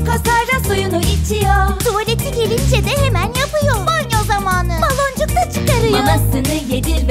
kasarla suyunu içiyor. Tuvaleti gelince de hemen yapıyor. Banyo zamanı. Baloncuk da çıkarıyor. Mamasını yedir